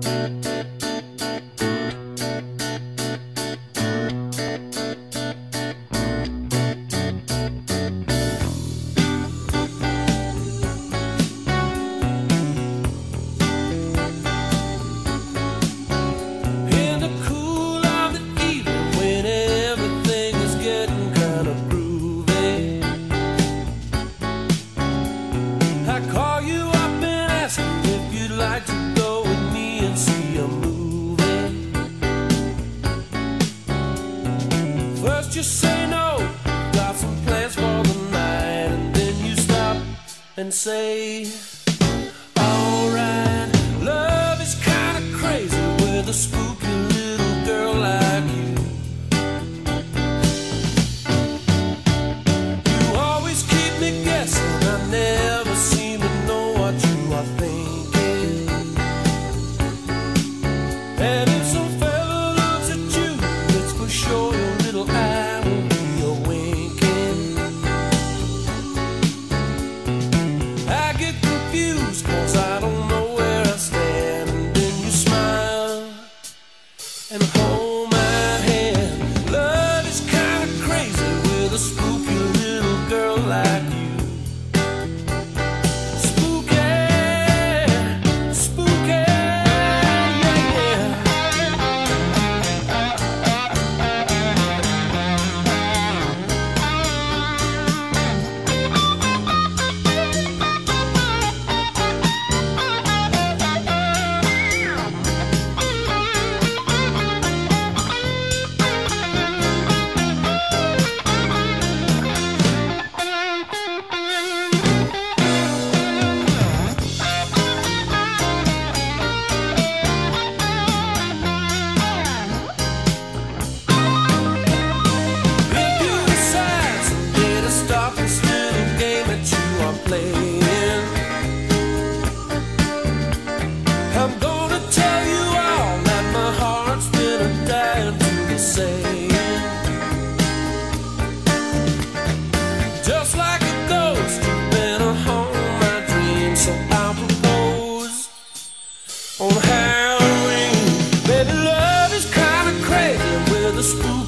I call you up and ask you if you'd like to go with me and see a movie. First you say no, got some plans for the night, and then you stop and say, alright, love is kinda crazy with a spooky little girl like you. You always keep me guessing, I never seem to know what you are thinking. And if some fella looks at you, it's for sure your little eye will be a-winking. I get confused cause I don't know where I stand, and then you smile and hold my hand. Love is kinda crazy with a spooky little girl like you. I'm gonna tell you all that my heart's been a-dying to be saying. Just like a ghost, you've been a haunt my dreams, so I'll propose on Halloween. Baby, love is kinda crazy with a spook.